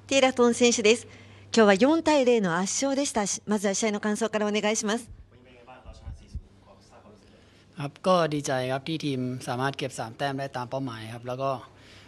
ティーラトン選手です。今日は4対0の圧勝でした。まずは試合の感想からお願いします。 ครับก็ดีใจครับที่ทีมสามารถเก็บ3แต้มได้ตามเป้าหมายครับแล้วก็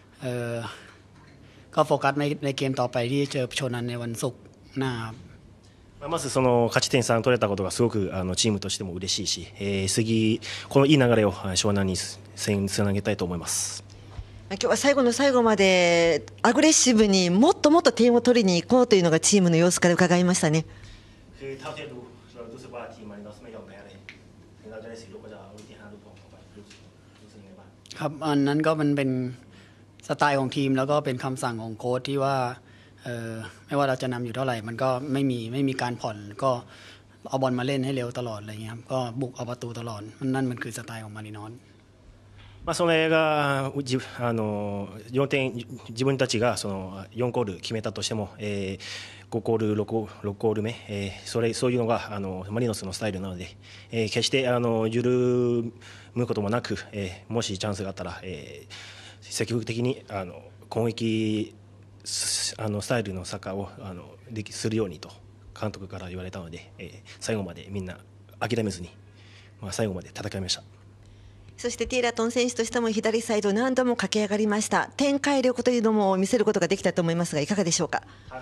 โฟกัสในเกมต่อไปที่เจอโชนันในวันศุกร์หน้าครับまずその勝ち点3取れたことがすごくチームとしても嬉しいし、次このいい流れを湘南につなげたいと思います。 今日は最後の最後までアグレッシブにもっともっと点を取りに行こうというのがチームの様子から伺いましたね。 คือเท่าที่ดูเรารู้สึกว่าทีมมันไม่ยอมแพ้เลยเราจะได้4 ลูกก็จะเอาที่5 ลูกต่อไปรู้สึกยังไงบ้างครับอันนั้นก็มันเป็นสไตล์ของทีมแล้วก็เป็นคำสั่งของโค้ชที่ว่าไม่ว่าเราจะนำอยู่เท่าไหร่มันก็ไม่มีการผ่อนก็เอาบอลมาเล่นให้เร็วตลอดอะไรเงี้ยครับก็บุกเอาประตูตลอดนั่นมันคือสไตล์ของมารินอสそれが4点自分たちがその4ゴール決めたとしても、5ゴール6ゴール目、そういうのがマリノスのスタイルなので、決して緩むこともなく、もしチャンスがあったら、積極的に攻撃スタイルのサッカーをするようにと監督から言われたので、最後までみんな諦めずに、最後まで戦いました。 そしてティーラトン選手としても左サイド何度も駆け上がりました。展開力というのも見せることができたと思いますがいかがでしょうか。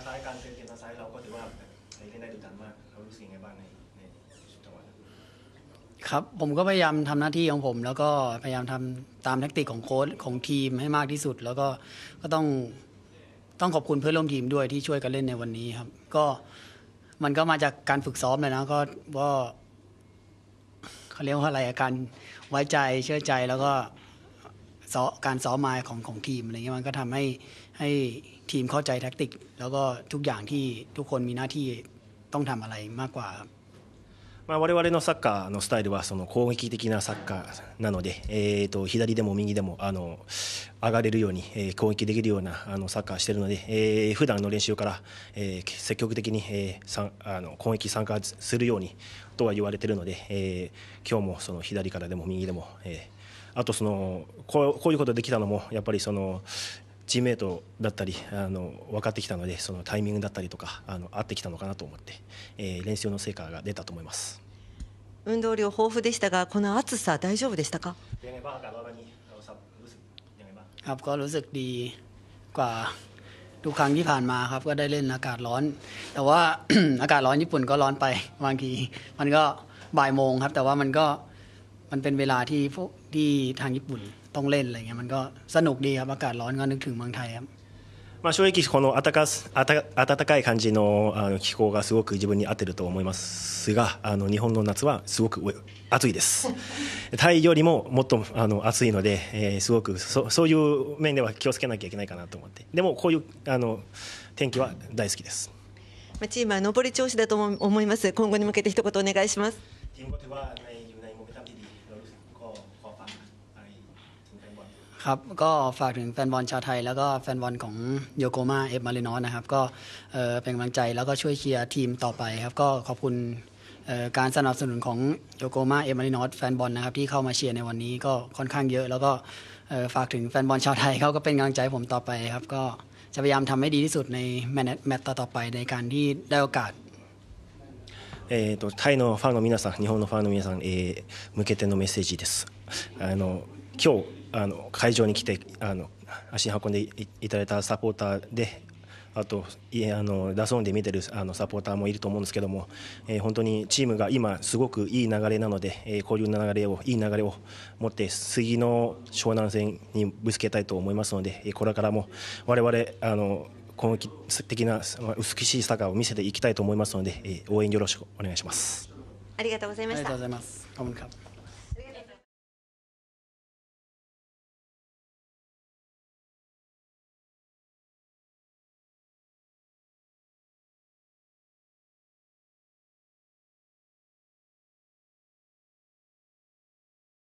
ครับผมก็พยายามทำหน้าที่ของผมแล้วก็พยายามทำตามแทคติกของโค้ชของทีมให้มากที่สุดแล้วก็ต้องขอบคุณเพื่อนร่วมทีมด้วยที่ช่วยกันเล่นในวันนี้ครับก็มันก็มาจากการฝึกซ้อมเลยนะก็เขาเรียกว่าอะไรการไว้ใจเชื่อใจแล้วก็การซ้อมมาของทีมอะไรเงี้ยมันก็ทำให้ทีมเข้าใจแทคติกแล้วก็ทุกอย่างที่ทุกคนมีหน้าที่ต้องทำอะไรมากกว่าครับ我々のサッカーのスタイルはその攻撃的なサッカーなので、左でも右でも上がれるように、攻撃できるようなサッカーしているので、普段の練習から、積極的に、攻撃参加するようにとは言われているので、今日もその左からでも右でも、あとこういうことできたのもやっぱりチームメートだったり分かってきたのでそのタイミングだったりとか合ってきたのかなと思って、練習の成果が出たと思います。 運動量豊富でしたがこの暑さ大丈夫でしたか。 ครับก็รู้สึกดีกว่าทุกครั้งที่ผ่านมาครับก็ได้เล่นอากาศร้อนแต่ว่า อากาศร้อนญี่ปุ่นก็ร้อนไปบางทีมันก็บ่ายโมงครับแต่ว่ามันเป็นเวลาที่ทางญี่ปุ่นต้องเล่นอะไรเงี้ยมันก็สนุกดีครับอากาศร้อนก็นึกถึงเมืองไทยครับ正直この暖かい感じの気候がすごく自分に合ってると思いますが日本の夏はすごく暑いですタイよりももっと暑いので、すごくそういう面では気をつけなきゃいけないかなと思ってでもこういう天気は大好きです。 チームは上り調子だと思います。今後に向けて一言お願いします。 ครับก็ฝากถึงแฟนบอลชาวไทยแล้วก็แฟนบอลของโยโกมาเอฟมารินอสนะครับก็เป็นกำลังใจแล้วก็ช่วยเชียร์ทีมต่อไปครับก็ขอบคุณการสนับสนุนของโยโกมาเอฟมารินอสแฟนบอลนะครับที่เข้ามาเชียร์ในวันนี้ก็ค่อนข้างเยอะแล้วก็ฝากถึงแฟนบอลชาวไทยเขาก็เป็นกำลังใจผมต่อไปครับก็จะพยายามทำให้ดีที่สุดในแมตต์ต่อไปในการที่ได้โอกาสタイのファンの皆さん、日本のファンの皆さん、向けてのメッセージです。今日会場に来て足運んでいただいたサポーターであとダゾーンで見てるサポーターもいると思うんですけども、本当にチームが今すごくいい流れなので、こういういい流れを持って次の湘南戦にぶつけたいと思いますので、これからも我々攻撃的な美しいサッカーを見せていきたいと思いますので、応援よろしくお願いします。 ありがとうございました。 ありがとうございます。ขอบคุณครับ